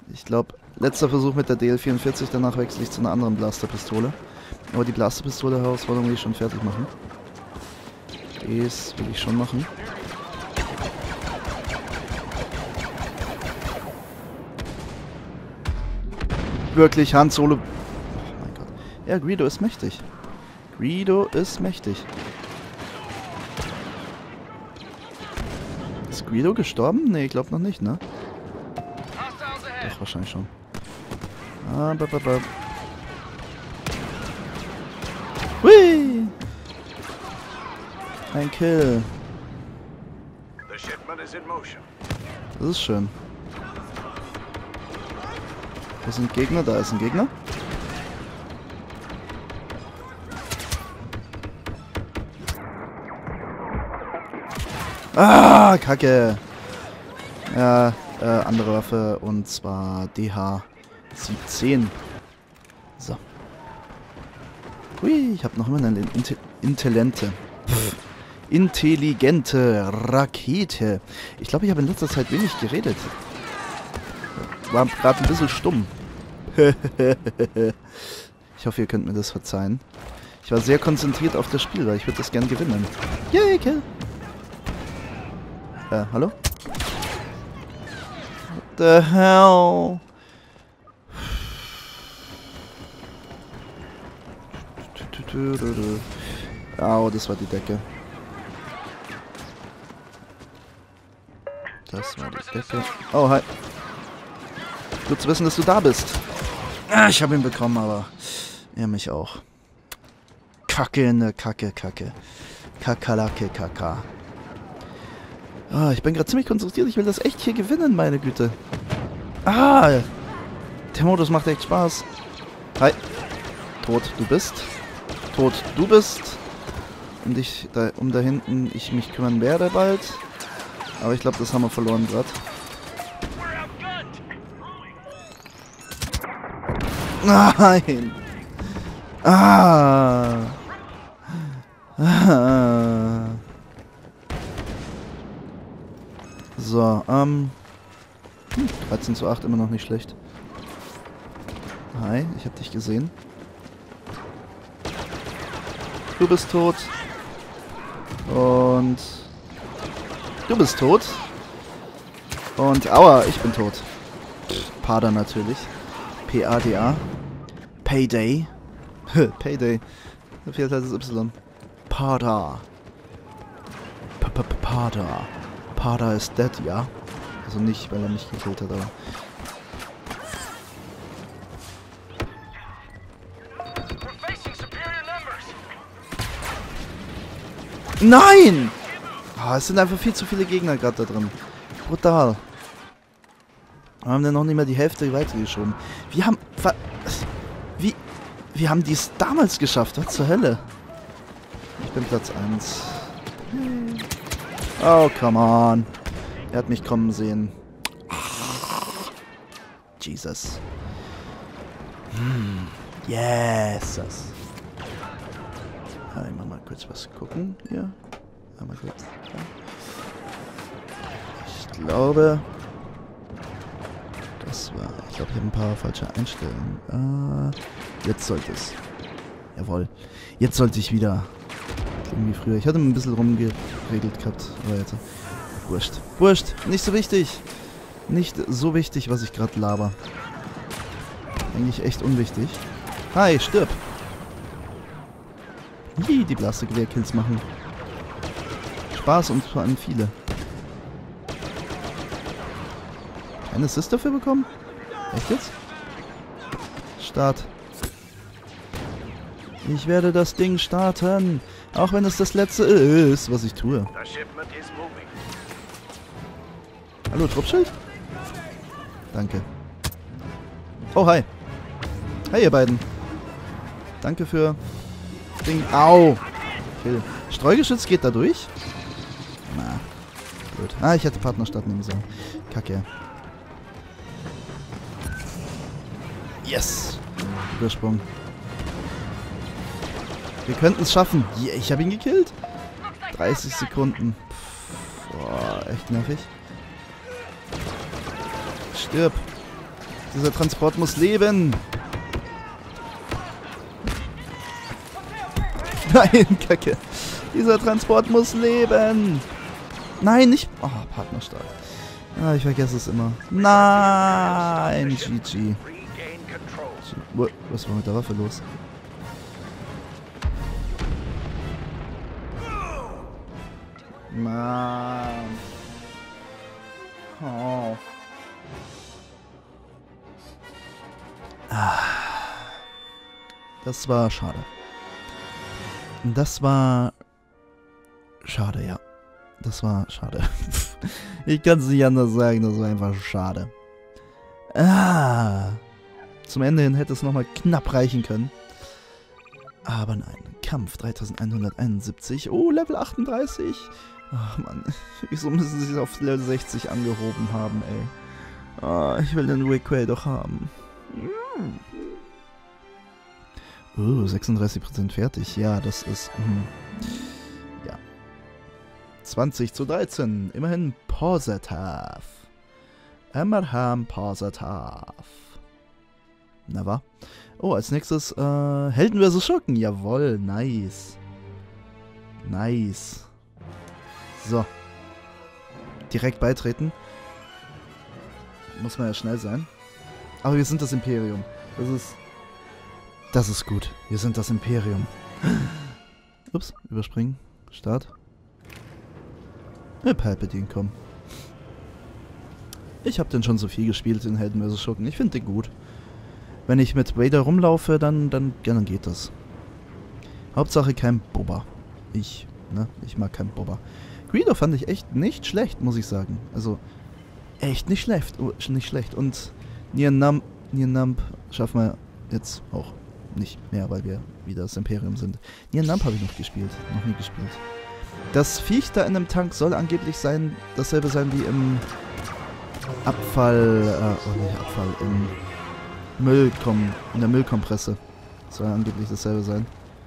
Ich glaube, letzter Versuch mit der DL44, danach wechsle ich zu einer anderen Blasterpistole. Aber die Blasterpistole-Herausforderung will ich schon fertig machen. Das will ich schon machen. Wirklich, Han Solo. Oh mein Gott. Ja, Greedo ist mächtig. Greedo ist mächtig. Ist Greedo gestorben? Ne, ich glaube noch nicht, ne? Doch, wahrscheinlich schon. Ah, Hui! Ein Kill. Das ist schön. Wo sind Gegner? Da ist ein Gegner. Ah, Kacke. Ja, andere Waffe und zwar DH17. So. Hui, ich habe noch immer eine intelligente Rakete. Ich glaube, ich habe in letzter Zeit wenig geredet. War gerade ein bisschen stumm. Ich hoffe, ihr könnt mir das verzeihen. Ich war sehr konzentriert auf das Spiel, weil ich würde das gern gewinnen. Yay, Kill! Hallo? What the hell? Au, das war die Decke. Das war die Decke. Oh, hi. Gut zu wissen, dass du da bist. Ah, ich habe ihn bekommen, aber er mich auch. Kacke, ne Kacke, Kacke. Kakalake, Kaka. Ah, ich bin gerade ziemlich konzentriert. Ich will das echt hier gewinnen, meine Güte. Ah, der Modus macht echt Spaß. Hi. Tot, du bist. Tot, du bist. Um da hinten ich mich kümmern werde bald. Aber ich glaube, das haben wir verloren gerade. Nein! Ah! Ah! So, 13:8, immer noch nicht schlecht. Hi, ich hab dich gesehen. Du bist tot. Und du bist tot. Und aua, ich bin tot. Pada natürlich. P-A-D-A. Payday. Payday. Da fehlt halt das Y. Pada. Pada. Pada ist dead, ja. Also nicht, weil er mich gekillt hat, aber... Nein! Oh, es sind einfach viel zu viele Gegner gerade da drin. Brutal. Wir haben dann noch nicht mehr die Hälfte weitergeschoben. Wir haben... Wie haben die es damals geschafft? Was zur Hölle? Ich bin Platz 1. Oh, come on. Er hat mich kommen sehen. Jesus. Yes. Einmal mal kurz was gucken hier. Einmal kurz. Ich glaube... Das war... Ich glaube, ich habe ein paar falsche Einstellungen. Jetzt sollte es. Jawohl. Jetzt sollte ich wieder... Irgendwie früher. Ich hatte ein bisschen rumgeregelt gehabt. Aber jetzt... Wurscht. Wurscht. Nicht so wichtig. Nicht so wichtig, was ich gerade laber. Eigentlich echt unwichtig. Hi, stirb. Die Blastergewehr-Kills machen. Spaß und vor allem viele. Einen Assist dafür bekommen? Echt jetzt? Start. Ich werde das Ding starten. Auch wenn es das letzte ist, was ich tue. Hallo, Truppschild? Danke. Oh, hi. Hi, ihr beiden. Danke für... Ding. Au! Kill. Streugeschütz geht da durch? Na. Gut. Ah, ich hätte Partnerstadt nehmen sollen. Kacke. Yes! Übersprung. Wir könnten es schaffen. Yeah, ich habe ihn gekillt. 30 Sekunden. Boah, echt nervig. Stirb. Dieser Transport muss leben. Nein, Kacke. Dieser Transport muss leben. Nein, nicht... Oh, Partnerstark. Ah, ich vergesse es immer. Nein, GG. Was war mit der Waffe los? Mann. Oh. Das war schade. Das war schade, ja. Das war schade. Ich kann es nicht anders sagen, das war einfach schade. Zum Ende hin hätte es nochmal knapp reichen können. Aber nein. Kampf 3171. Oh, Level 38. Ach Mann, wieso müssen sie es auf Level 60 angehoben haben, ey? Ich will den Requel doch haben. 36% fertig. Ja, das ist... ja. 20:13. Immerhin positive. Immerhin positive. Na wa? Oh, als nächstes, Helden vs. Schurken. Jawohl, nice. Nice. So. Direkt beitreten. Muss man ja schnell sein. Aber wir sind das Imperium. Das ist gut. Wir sind das Imperium. Ups, überspringen. Start. Palpatine, komm. Ich habe den schon so viel gespielt, den Helden vs. Schurken. Ich finde den gut. Wenn ich mit Vader rumlaufe, dann geht das. Hauptsache kein Boba. Ich mag kein Boba. Greedo fand ich echt nicht schlecht, muss ich sagen. Also, echt nicht schlecht. Und Nien Nunb schaffen wir jetzt auch nicht mehr, weil wir wieder das Imperium sind. Nien Nunb habe ich noch nie gespielt. Das Viech da in einem Tank soll angeblich dasselbe sein wie im in der Müllkompresse. Soll angeblich dasselbe sein.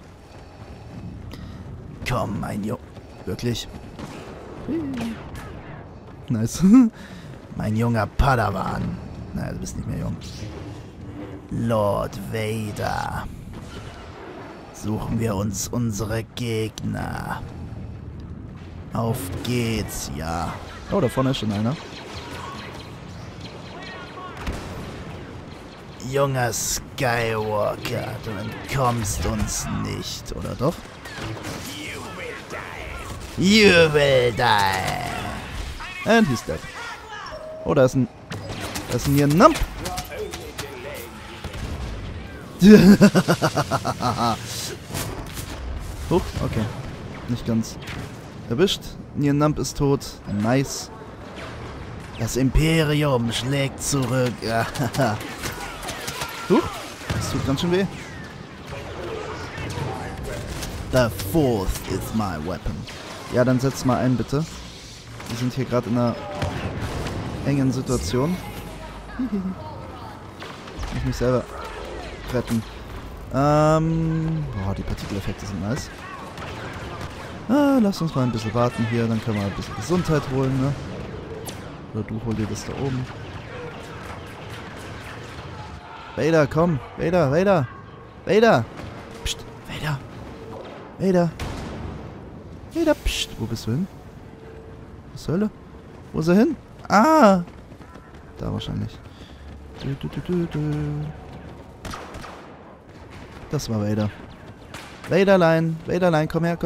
Komm, mein Junge. Wirklich? Nice. Mein junger Padawan. Naja, du bist nicht mehr jung. Lord Vader. Suchen wir uns unsere Gegner. Auf geht's, ja. Oh, da vorne ist schon einer. Junger Skywalker, du entkommst uns nicht, oder doch? You will die. And he's dead. Oh, da ist ein Nien Nunb. Huch, okay. Nicht ganz erwischt. Nien Nunb ist tot. Nice. Das Imperium schlägt zurück. Huch, das tut ganz schön weh. The Force is my weapon. Ja, dann setz mal ein, bitte. Wir sind hier gerade in einer engen Situation. Ich muss mich selber retten. Boah, die Partikeleffekte sind nice. Lass uns mal ein bisschen warten hier, dann können wir ein bisschen Gesundheit holen, ne? Oder du hol dir das da oben. Vader, komm! Vader! Psst! Vader, psst! Wo bist du hin? Was zur Hölle? Wo ist er hin? Ah! Da wahrscheinlich. Das war Vader. Vaderlein, komm her.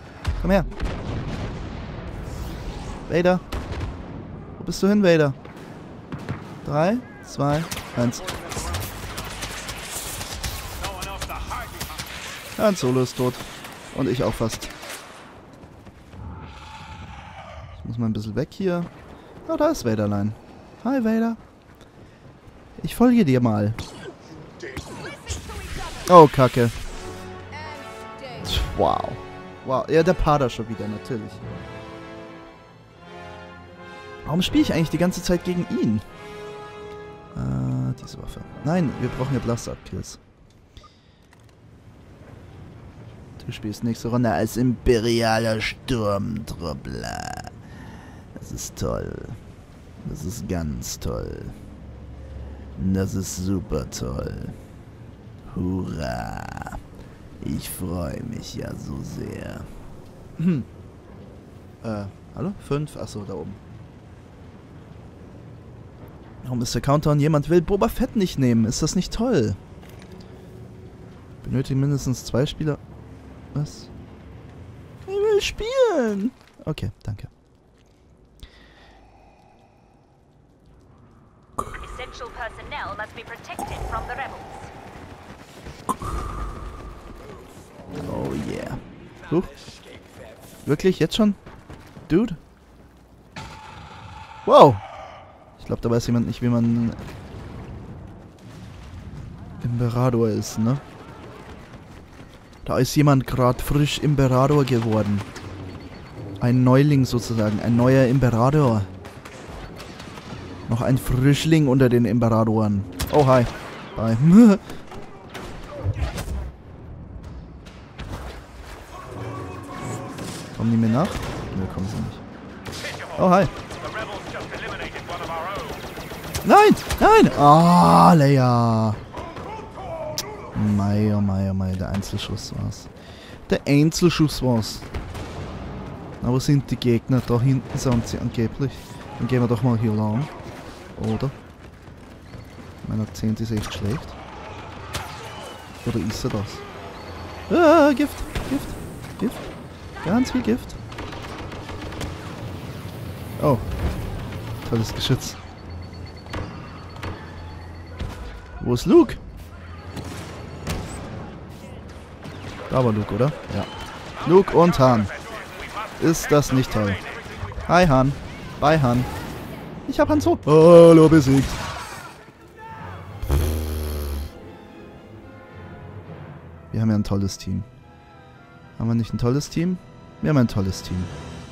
Vader. Wo bist du hin, Vader? 3, 2, 1. Han Solo ist tot. Und ich auch fast. Ich muss mal ein bisschen weg hier. Oh, da ist Vaderlein. Hi, Vader. Ich folge dir mal. Oh, Kacke. Wow. Ja, der Pada schon wieder, natürlich. Warum spiele ich eigentlich die ganze Zeit gegen ihn? Diese Waffe. Nein, wir brauchen ja Blaster-Kills. Du spielst nächste Runde als imperialer Sturmtruppler. Das ist toll. Das ist ganz toll. Das ist super toll. Hurra. Ich freue mich ja so sehr. Hallo? 5? Achso, da oben. Warum ist der Countdown? Jemand will Boba Fett nicht nehmen. Ist das nicht toll? Benötigen mindestens 2 Spieler. Was? Ich will spielen. Okay, danke. Essential personnel must be protected from the rebels. Oh yeah. Wirklich? Jetzt schon? Dude? Wow. Ich glaube, da weiß jemand nicht, wie man Imperator ist, ne? Da ist jemand gerade frisch Imperator geworden. Ein Neuling sozusagen. Ein neuer Imperator. Noch ein Frischling unter den Imperatoren. Oh, hi. Bye. Kommen die mir nach? Ne, kommen sie nicht. Oh, hi. Nein! Nein! Ah, Leia. Mei, oh mei, oh mei. Der Einzelschuss war's. Der Einzelschuss war's. Na, wo sind die Gegner? Da hinten sind sie angeblich. Dann gehen wir doch mal hier lang. Oder? Mein Akzent ist echt schlecht. Oder ist er das? Ah, Gift! Gift! Gift! Ganz viel Gift. Oh. Tolles Geschütz. Wo ist Luke? Da war Luke, oder? Ja. Luke und Han. Ist das nicht toll? Hi Han. Bye Han. Ich hab Han Solo. Hallo, besiegt. Wir haben ja ein tolles Team. Haben wir nicht ein tolles Team? Wir haben ein tolles Team.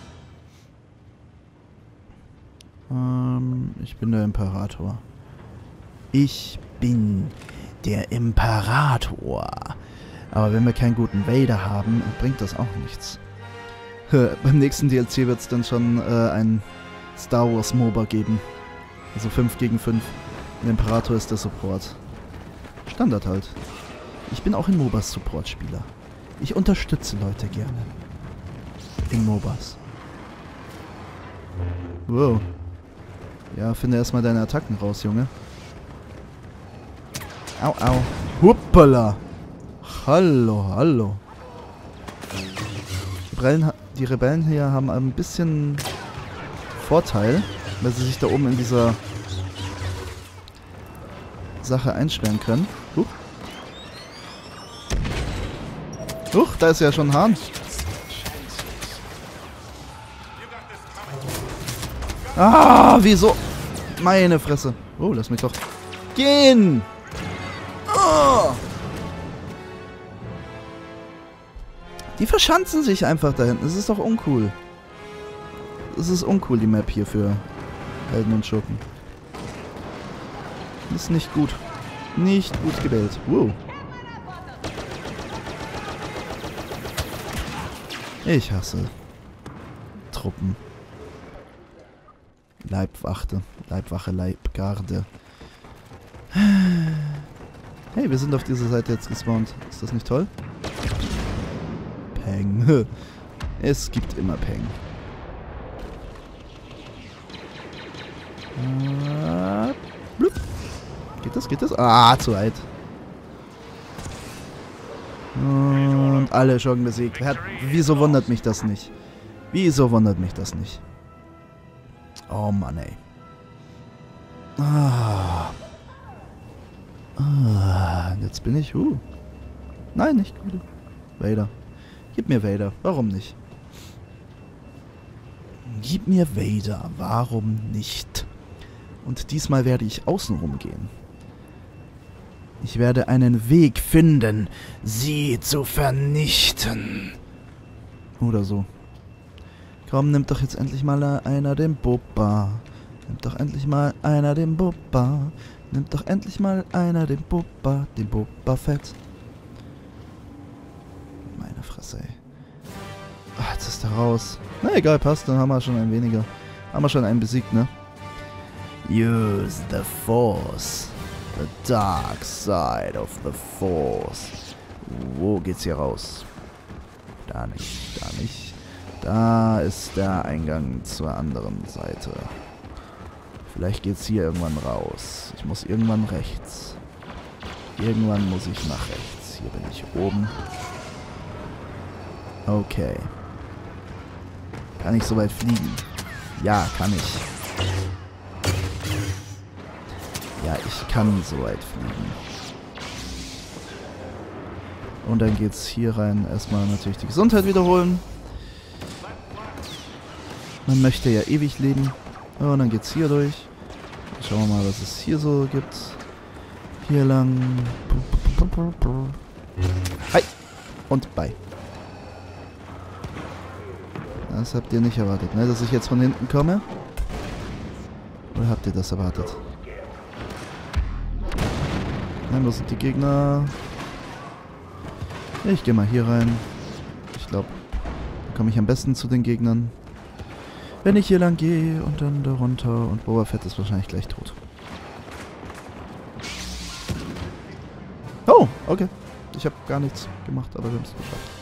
Ich bin der Imperator. Ich bin der Imperator. Aber wenn wir keinen guten Vader haben, bringt das auch nichts. Beim nächsten DLC wird es dann schon ein Star Wars MOBA geben. Also 5 gegen 5. Der Imperator ist der Support. Standard halt. Ich bin auch in MOBAs Support-Spieler. Ich unterstütze Leute gerne. In MOBAs. Wow. Ja, finde erstmal deine Attacken raus, Junge. Au, au. Huppala. Hallo, hallo. Die Rebellen hier haben ein bisschen Vorteil, weil sie sich da oben in dieser Sache einsperren können. Huch, da ist ja schon Han. Ah, wieso? Meine Fresse. Oh, lass mich doch gehen. Oh. Die verschanzen sich einfach da hinten. Das ist doch uncool. Das ist uncool, die Map hier für Helden und Schurken. Das ist nicht gut. Nicht gut gewählt. Wow. Ich hasse Truppen. Leibwache, Leibgarde. Hey, wir sind auf dieser Seite jetzt gespawnt. Ist das nicht toll? Peng. Es gibt immer Peng. Geht das? Geht das? Ah, zu weit. Und alle schon besiegt. Wieso wundert mich das nicht? Wieso wundert mich das nicht? Oh Mann, ey. Jetzt bin ich... Nein, nicht gut. Vader. Gib mir Vader. Warum nicht? Gib mir Vader. Warum nicht? Und diesmal werde ich außenrum gehen. Ich werde einen Weg finden, sie zu vernichten. Oder so. Komm, nimmt doch jetzt endlich mal einer den Boba. Nimmt doch endlich mal einer den Boba. Nimmt doch endlich mal einer den Boba Fett. Meine Fresse, ey. Ach, jetzt ist er raus. Na egal, passt, dann haben wir schon einen weniger. Haben wir schon einen besiegt, ne? Use the Force. The dark side of the Force. Wo geht's hier raus? Da nicht, da nicht. Da ist der Eingang zur anderen Seite. Vielleicht geht's hier irgendwann raus. Ich muss irgendwann rechts. Irgendwann muss ich nach rechts. Hier bin ich oben. Okay. Kann ich so weit fliegen? Ja, kann ich. Ja, ich kann so weit fliegen. Und dann geht's hier rein. Erstmal natürlich die Gesundheit wiederholen. Man möchte ja ewig leben. Und dann geht's hier durch. Schauen wir mal, was es hier so gibt. Hier lang. Hi! Und bye. Das habt ihr nicht erwartet, ne? Dass ich jetzt von hinten komme? Oder habt ihr das erwartet? Nein, wo sind die Gegner? Ich gehe mal hier rein. Ich glaube, da komme ich am besten zu den Gegnern. Wenn ich hier lang gehe und dann da runter und Boba Fett ist wahrscheinlich gleich tot. Oh, okay. Ich habe gar nichts gemacht, aber wir haben es geschafft.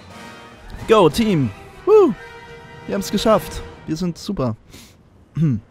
Go, Team! Woo! Wir haben es geschafft. Wir sind super.